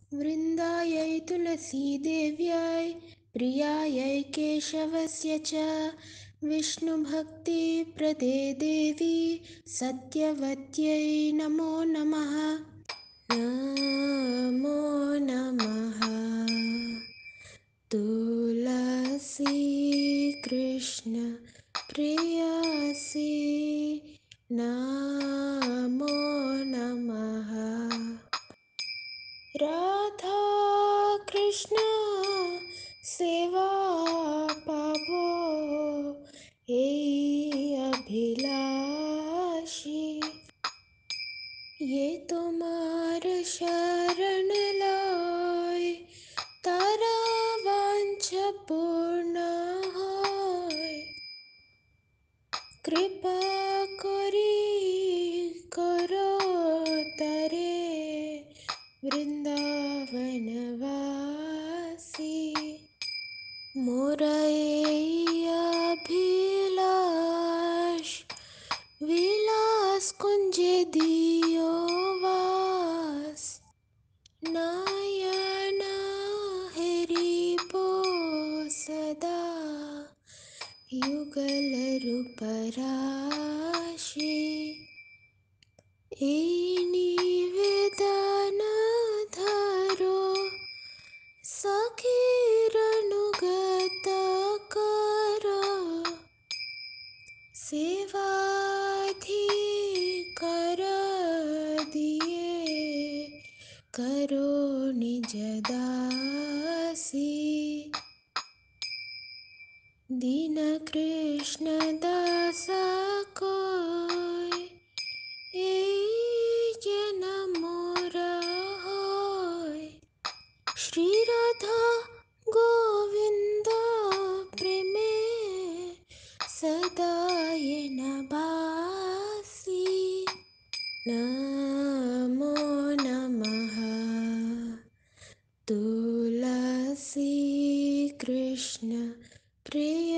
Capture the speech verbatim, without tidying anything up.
वृन्दायै तुलसीदेव्यै प्रियायै केशवस्य च विष्णुभक्तिप्रदे देवी सत्यवत्यै नमो नमः। नमो नमः। तुलसी कृष्ण प्रेयसी नमो नमः। राधा कृष्ण सेवा पावो हे अभिलाषी ये तुम्हार शरण लाय तारा वांछ पूर्ण होय। कृपा करी करो तरे वृंदावनवासी मोरये अभिलाष विलास कुंजे दियो वास। नयन हरिपो सदा युगल रूपराशि ए निवेदन धरो सखीरनुगत करो। सेवाधि कर दिए करो निज दासी। दीन कृष्ण दास कोय ए जन मोर होय। श्री राधा गोविंद प्रेमे सदाय नबासी। नमो नमः। तुलसी कृष्ण प्रेयसी